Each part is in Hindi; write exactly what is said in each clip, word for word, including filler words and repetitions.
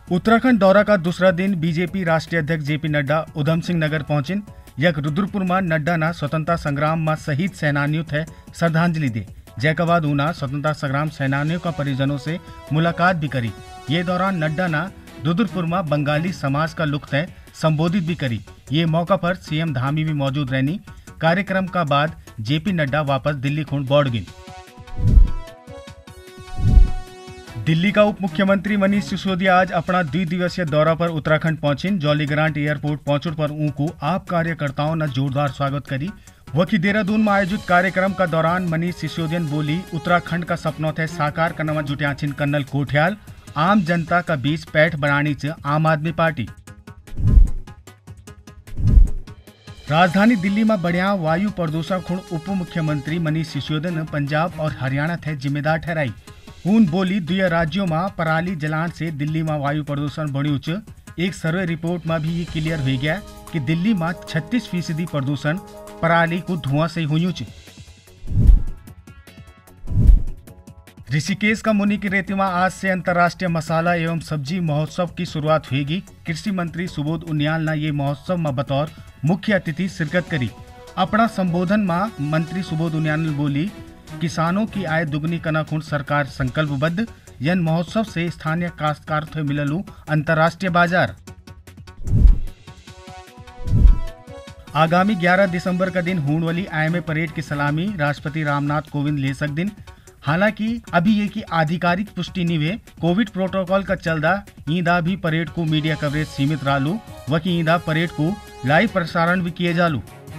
उत्तराखंड दौरा का दूसरा दिन बीजेपी राष्ट्रीय अध्यक्ष जेपी नड्डा उधम सिंह नगर पहुंचिन। यक रुद्रपुर में नड्डा ना स्वतंत्रता संग्राम में शहीद सेनानियों थे श्रद्धांजलि दे। जैके बाद उना स्वतंत्रता संग्राम सेनानियों का परिजनों से मुलाकात भी करी। ये दौरान नड्डा ना रुद्रपुर में बंगाली समाज का लुक थे संबोधित भी करी। ये मौका पर सीएम धामी भी मौजूद रहनी। कार्यक्रम का बाद जेपी नड्डा वापस दिल्ली खुंड बौड़ गई। दिल्ली का उप मुख्यमंत्री मनीष सिसोदिया आज अपना द्विदिवसीय दौरा पर उत्तराखंड पहुंचिन। जॉलीग्रांट एयरपोर्ट पहुंचने पर उनको आप कार्यकर्ताओं ने जोरदार स्वागत करी। वही देहरादून में आयोजित कार्यक्रम का दौरान मनीष सिसोदिया बोली, उत्तराखंड का सपनों थे साकार करने में जुटिया छिन कर्नल कोठियाल। आम जनता का बीच पैठ बनानी च आम आदमी पार्टी। राजधानी दिल्ली में बढ़िया वायु प्रदूषण खुण उप मुख्यमंत्री मनीष सिसोदिया ने पंजाब और हरियाणा थे जिम्मेदार ठहराई। उन बोली, दुई राज्यों में पराली जलान से दिल्ली में वायु प्रदूषण बढ़्यू च। एक सर्वे रिपोर्ट में भी ये क्लियर हो गया कि दिल्ली में छत्तीस फीसदी प्रदूषण पराली को धुआं से हुई च। ऋषिकेश का मुनि की रेती में आज से अंतर्राष्ट्रीय मसाला एवं सब्जी महोत्सव की शुरुआत होगी। कृषि मंत्री सुबोध उनियाल ने ये महोत्सव में बतौर मुख्य अतिथि शिरकत करी। अपना संबोधन में मंत्री सुबोध उनियाल ने बोली, किसानों की आय दुगनी करना खुण सरकार संकल्पबद्ध। यन महोत्सव से स्थानीय काश्तकार थे मिललू अंतर्राष्ट्रीय बाजार। आगामी ग्यारह दिसंबर का दिन होने वाली आईएमए परेड की सलामी राष्ट्रपति रामनाथ कोविंद ले सकदिन। हालांकि अभी ये की आधिकारिक पुष्टि नहीं हुई। कोविड प्रोटोकॉल का चलदा ईदा भी परेड को मीडिया कवरेज सीमित रालू। वही ईदा परेड को लाइव प्रसारण भी किए जालू।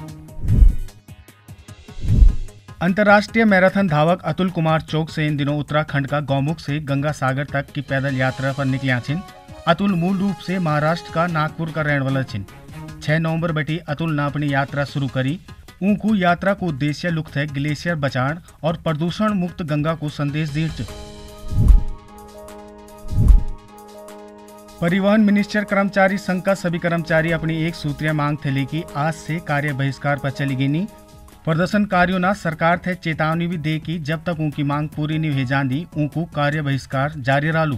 अंतर्राष्ट्रीय मैराथन धावक अतुल कुमार चौक से इन दिनों उत्तराखंड का गौमुख से गंगा सागर तक की पैदल यात्रा पर निकलिया छिन। अतुल मूल रूप से महाराष्ट्र का नागपुर का रहने वाला छिन। छह नवंबर बटी अतुल ने अपनी यात्रा शुरू करी। उनको यात्रा को उद्देश्य लुक थे ग्लेशियर बचाण और प्रदूषण मुक्त गंगा को संदेश दी। परिवहन मिनिस्टर कर्मचारी संघ का सभी कर्मचारी अपनी एक सूत्रीय मांग थे लेकी आज से कार्य बहिष्कार पर चली गई। प्रदर्शनकारियों ने सरकार थे चेतावनी भी दे कि जब तक उनकी मांग पूरी नहीं हो जाती उनको कार्य बहिष्कार जारी रालू।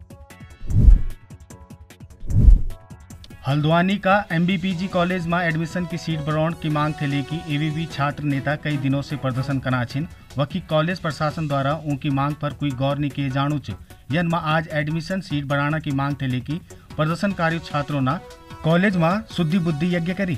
हल्द्वानी का एमबीपीजी कॉलेज में एडमिशन की सीट बढ़ाने की मांग थे लेकी एवीवी छात्र नेता कई दिनों से प्रदर्शन करना छिन। वही कॉलेज प्रशासन द्वारा उनकी मांग पर कोई गौर नहीं किए जानू च। यन में आज एडमिशन सीट बढ़ाने की मांग थे लेकी प्रदर्शनकारी छात्रों ने कॉलेज में शुद्धि बुद्धि यज्ञ करी।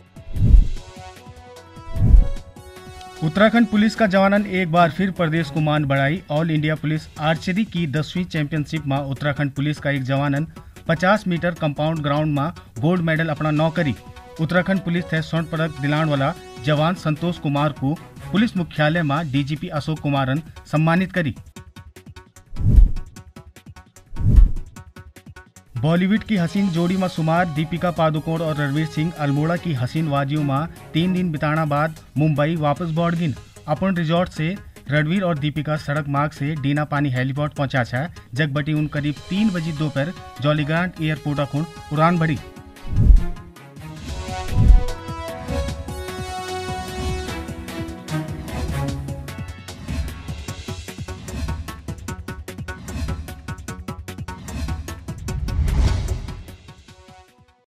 उत्तराखंड पुलिस का जवानन एक बार फिर प्रदेश को मान बढ़ाई। ऑल इंडिया पुलिस आर्चरी की दसवीं चैंपियनशिप में उत्तराखंड पुलिस का एक जवानन पचास मीटर कंपाउंड ग्राउंड में गोल्ड मेडल अपना नौ करी। उत्तराखंड पुलिस थे स्वर्ण पदक दिलाने वाला जवान संतोष कुमार को पुलिस मुख्यालय में डीजीपी अशोक कुमारन सम्मानित करी। बॉलीवुड की हसीन जोड़ी में शुमार दीपिका पादुकोण और रणवीर सिंह अल्मोड़ा की हसीन वादियों में तीन दिन बिताना बाद मुंबई वापस बौड़ गिन। अपन रिजॉर्ट से रणवीर और दीपिका सड़क मार्ग से डीना पानी हेलीपोर्ट पहुंचा छा। जगबटी उन करीब तीन बजे दोपहर जॉलीग्रांट एयरपोर्ट खुण उड़ान भरी।